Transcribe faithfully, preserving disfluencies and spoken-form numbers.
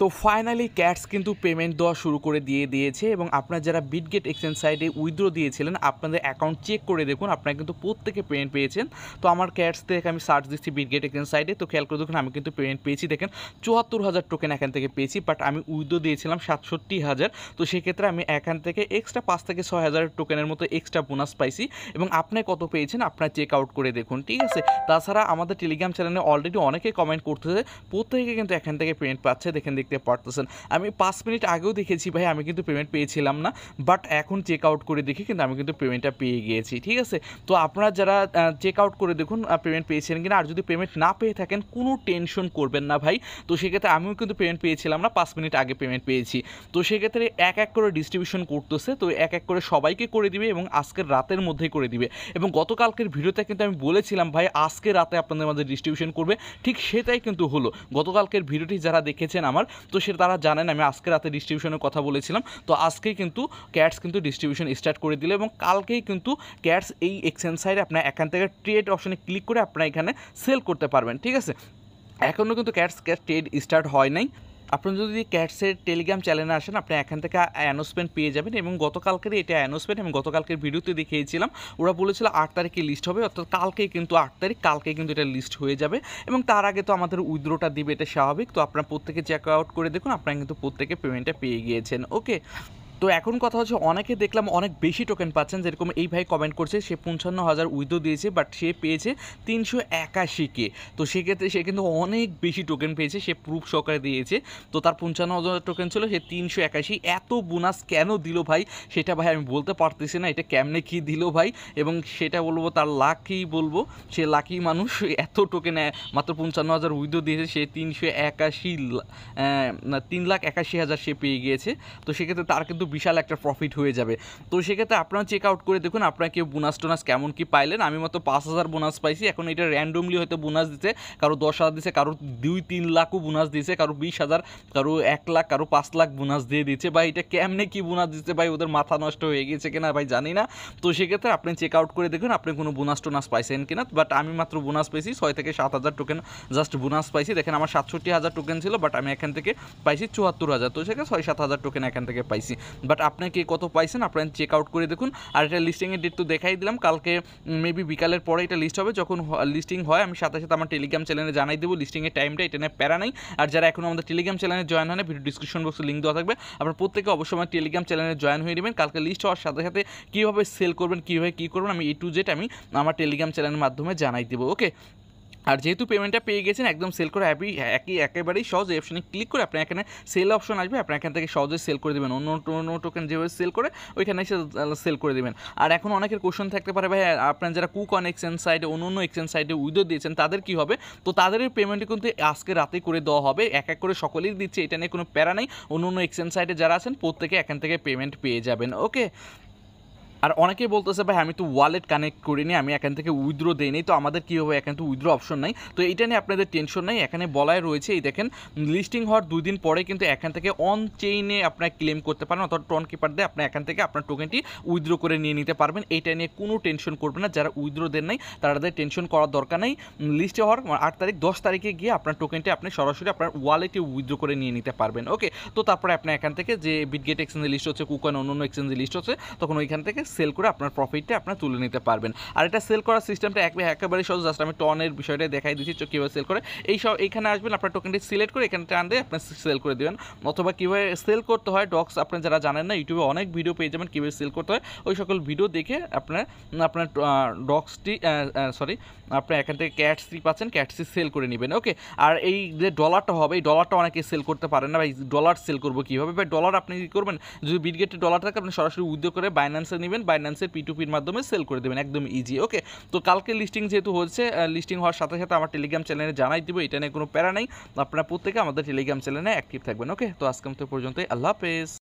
তো finally cats কিন্তু payment দেওয়া শুরু করে দিয়ে দিয়েছে এবং আপনারা যারা বিটগেট এক্সচেঞ্জ সাইটে উইথড্র দিয়েছিলেন আপনাদের অ্যাকাউন্ট চেক করে দেখুন, আপনারা কিন্তু প্রত্যেকে পেমেন্ট পেয়েছেন। তো আমার ক্যাটস থেকে আমি সার্চ দিচ্ছি বিটগেট এক্সচেঞ্জ সাইটে, তো খেয়াল করে দেখুন আমি কিন্তু পেমেন্ট পেয়েছি। দেখেন চুয়াত্তর হাজার টোকেন এখান থেকে পেয়েছি, বাট আমি উইথড্র দিয়েছিলাম সাতষট্টি হাজার। তো সেক্ষেত্রে আমি এখান থেকে এক্সট্রা পাঁচ থেকে ছয় হাজার টোকেনের মতো এক্সট্রা বোনাস পাইছি এবং আপনি কত পেয়েছেন আপনার চেক আউট করে দেখুন, ঠিক আছে। তাছাড়া আমাদের টেলিগ্রাম চ্যানেলে অলরেডি অনেকেই কমেন্ট করতেছে, প্রত্যেকে কিন্তু এখান থেকে পেমেন্ট পাচ্ছে, দেখেন দেখতে পারতেছেন। আমি পাঁচ মিনিট আগেও দেখেছি ভাই আমি কিন্তু পেমেন্ট পেয়েছিলাম না, বাট এখন চেক আউট করে দেখি কিন্তু আমি কিন্তু পেমেন্টটা পেয়ে গিয়েছি, ঠিক আছে। তো আপনারা যারা চেক আউট করে দেখুন পেমেন্ট পেয়েছেন কিনা, আর যদি পেমেন্ট না পেয়ে থাকেন কোনো টেনশন করবেন না ভাই। তো সেক্ষেত্রে আমিও কিন্তু পেমেন্ট পেয়েছিলাম না, পাঁচ মিনিট আগে পেমেন্ট পেয়েছি। তো সেক্ষেত্রে এক এক করে ডিস্ট্রিবিউশন করতেছে, তো এক এক করে সবাইকে করে দিবে এবং আজকের রাতের মধ্যেই করে দিবে। এবং গতকালকের ভিডিওতে কিন্তু আমি বলেছিলাম ভাই আজকে রাতে আপনাদের মাঝে ডিস্ট্রিবিউশন করবে, ঠিক সেটাই কিন্তু হলো। গতকালকের ভিডিওটি যারা দেখেছেন আমার, তো সে তারা জানেন আমি আজকে রাতে ডিস্ট্রিবিউশনের কথা বলেছিলাম। তো আজকেই কিন্তু ক্যাটস কিন্তু ডিস্ট্রিবিউশন স্টার্ট করে দিল এবং কালকেই কিন্তু ক্যাটস এই এক্সচেঞ্জ সাইটে আপনার এখান থেকে ট্রেড অপশনে ক্লিক করে আপনারা এখানে সেল করতে পারবেন, ঠিক আছে। এখনও কিন্তু ক্যাটস ক্যাট ট্রেড স্টার্ট হয় নাই। আপনারা যদি ক্যাটসের টেলিগ্রাম চ্যানেলে আসেন আপনি এখান থেকে অ্যানাউন্সমেন্ট পেয়ে যাবেন এবং গতকালকেরই এটা অ্যানাউন্সমেন্ট এবং গতকালকের ভিডিওতে দেখিয়েছিলাম, ওরা বলেছিল আট তারিখে লিস্ট হবে, অর্থাৎ কালকেই কিন্তু আট তারিখ কালকেই কিন্তু এটা লিস্ট হয়ে যাবে এবং তার আগে তো আমাদের উইথড্রটা দিবে, এটা স্বাভাবিক। তো আপনারা প্রত্যেকে চেক আউট করে দেখুন, আপনারা কিন্তু প্রত্যেকে পেমেন্টটা পেয়ে গিয়েছেন, ওকে। তো এখন কথা হচ্ছে অনেকে দেখলাম অনেক বেশি টোকেন পাচ্ছেন, যেরকম এই ভাই কমেন্ট করছে সে পঞ্চান্ন হাজার উইথড্র দিয়েছে বাট সে পেয়েছে তিনশো একাশি কে। তো সেক্ষেত্রে সে কিন্তু অনেক বেশি টোকেন পেয়েছে, সে প্রুফ সহকারে দিয়েছে। তো তার পঞ্চান্ন হাজার টোকেন ছিল, সে তিনশো একাশি। এত বোনাস কেন দিল ভাই সেটা ভাই আমি বলতে পারতেছি না, এটা কেমনে কী দিল ভাই, এবং সেটা বলবো তার লাকই বলবো, সে লাকি মানুষ। এত টোকেন মাত্র পঞ্চান্ন হাজার উইথড্র দিয়েছে, সে তিনশো একাশি তিন লাখ একাশি হাজার সে পেয়ে গিয়েছে। তো সেক্ষেত্রে তার কিন্তু বিশাল একটা প্রফিট হয়ে যাবে। তো সেক্ষেত্রে আপনারা চেক আউট করে দেখুন আপনারা কেউ বোনাস টোনাস কেমন কি পাইলেন। আমি মাত্র পাঁচ হাজার বোনাস পাইছি, এখন এটা র্যান্ডমলি হয়তো বোনাস দিচ্ছে, কারো দশ হাজার দিচ্ছে, কারো দুই তিন লাখও বোনাস দিচ্ছে, কারো বিশ হাজার, কারো এক লাখ, কারো পাঁচ লাখ বোনাস দিয়ে দিচ্ছে। ভাই এটা কেমনে কি বোনাস দিচ্ছে ভাই, ওদের মাথা নষ্ট হয়ে গেছে কিনা ভাই জানি না। তো সেক্ষেত্রে আপনি চেক আউট করে দেখুন আপনি কোনো বোনাস টোনাস পাইছেন কিনা, বাট আমি মাত্র বোনাস পাইছি ছয় থেকে সাত হাজার টোকেন জাস্ট বোনাস পাইছি। দেখেন আমার সাতষট্টি হাজার টোকেন ছিল, বাট আমি এখান থেকে পাইছি চুয়াত্তর হাজার, তো সেখানে ছয় সাত হাজার টোকেন এখান থেকে পাইছি। বাট আপনি কি কত পাইছেন আপনারা চেক আউট করে দেখুন। আর এটা লিস্টিংয়ের ডেট তো দেখাই দিলাম, কালকে মেবি বিকালের পরে এটা লিস্ট হবে। যখন লিস্টিং হয় আমি সাথে সাথে আমার টেলিগ্রাম চ্যানেলে জানাই দেবো লিস্টিংয়ের টাইমটা, এটা নিয়ে প্যারা নাই। আর যারা এখন আমাদের টেলিগ্রাম চ্যানেলে জয়েন হয় না, ভিডিও ডিসক্রিপশন বক্সে লিঙ্ক দেওয়া থাকবে, আপনারা প্রত্যেকে অবশ্যই আমার টেলিগ্রাম চ্যানেলে জয়েন হয়ে নেবেন। কালকে লিস্ট হওয়ার সাথে সাথে কীভাবে সেল করবেন, কীভাবে কী করবেন আমি এ টু জেড আমি আমার টেলিগ্রাম চ্যানেলের মাধ্যমে জানাই দেবো, ওকে। আর যেহেতু পেমেন্টটা পেয়ে গেছেন একদম সেল করে হ্যাপি, একই একেবারেই সহজ। এই অপশনে ক্লিক করে আপনার এখানে সেল অপশন আসবে, আপনি এখান থেকে সহজে সেল করে দেবেন। অন্য অন্য টোকেন যেভাবে সেল করে ওইখানে এসে সেল করে দেবেন। আর এখন অনেকের কোশ্চেন থাকতে পারে ভাই আপনার যারা কুকন এক্সচেঞ্জ সাইটে অন্য অন্য এক্সচেঞ্জ সাইটে উইথড্র দিয়েছেন তাদের কী হবে। তো তাদের পেমেন্টটি কিন্তু আজকে রাতে করে দেওয়া হবে, এক এক করে সকলেই দিচ্ছে, এটা নিয়ে কোনো প্যারা নেই। অন্য অন্য এক্সচেঞ্জ সাইটে যারা আছেন প্রত্যেকে এখান থেকে পেমেন্ট পেয়ে যাবেন, ওকে। আর অনেকেই বলতেছে ভাই আমি তো ওয়ালেট কানেক্ট করিনি, আমি এখান থেকে উইথড্র দেইনি, তো আমাদের কী হবে, এখানে তো উইথড্র অপশন নাই। তো এইটা নিয়ে আপনাদের টেনশন নাই, এখানে বলাই রয়েছে এই দেখেন লিস্টিং হওয়ার দুই দিন পরে কিন্তু এখান থেকে অন চেইনে আপনার ক্লেম করতে পারেন, অথবা টন কিপার দিয়ে আপনি এখান থেকে আপনার টোকেনটি উইথড্র করে নিয়ে নিতে পারবেন। এইটা নিয়ে কোনো টেনশন করবেন না, যারা উইথড্র দেন নাই তাদের টেনশন করার দরকার নেই। লিস্টে হওয়ার আট তারিখ দশ তারিখে গিয়ে আপনার টোকেনটি আপনি সরাসরি আপনার ওয়ালেটে উইথড্র করে নিয়ে নিতে পারবেন, ওকে। তো তারপরে আপনি এখান থেকে যে বিটগেট এক্সচেঞ্জের লিস্ট হচ্ছে, কুকয়েন অন্য অন্য এক্সচেঞ্জের লিস্ট হচ্ছে, তখন ওইখান থেকে সেল করে আপনার প্রফিটটা আপনারা তুলে নিতে পারবেন। আর এটা সেল করার সিস্টেমটা একেবারে সহজ, জাস্ট আমি টনের বিষয়টা দেখাই দিচ্ছি কীভাবে সেল করে। এই সব এইখানে আসবেন, আপনার টোকেনটি সিলেক্ট করে এখানে টান দিয়ে আপনি সেল করে দেবেন, অথবা কীভাবে সেল করতে হয় ডক্স আপনি যারা জানেন না ইউটিউবে অনেক ভিডিও পেয়ে যাবেন কীভাবে সেল করতে হয়, ওই সকল ভিডিও দেখে আপনার আপনার ডক্সটি সরি আপনি এখান থেকে ক্যাটসি পাচ্ছেন, ক্যাটসি সেল করে নেবেন, ওকে। আর এই যে ডলারটা হবে এই ডলারটা অনেকে সেল করতে পারেন না ভাই, ডলার সেল করবো কীভাবে ভাই। ডলার আপনি কী করবেন, যদি বিটগেটের ডলার থাকে আপনি সরাসরি উইথড্র করে বাইন্যান্সে নেবেন, বাইন্যান্সের পি টু পির মাধ্যমে সেল করে দেবেন, একদম ইজি, ওকে। তো কালকে লিস্টিং যেহেতু হচ্ছে, লিস্টিং হওয়ার সাথে সাথে আমার টেলিগ্রাম চ্যানেলে জানাই দিব, এটা নিয়ে কোনো প্যারা নেই। আপনারা প্রত্যেকে আমাদের টেলিগ্রাম চ্যানেলে অ্যাক্টিভ থাকবেন, ওকে। তো আজকে মতো পর্যন্তই, আল্লাহ হাফেজ।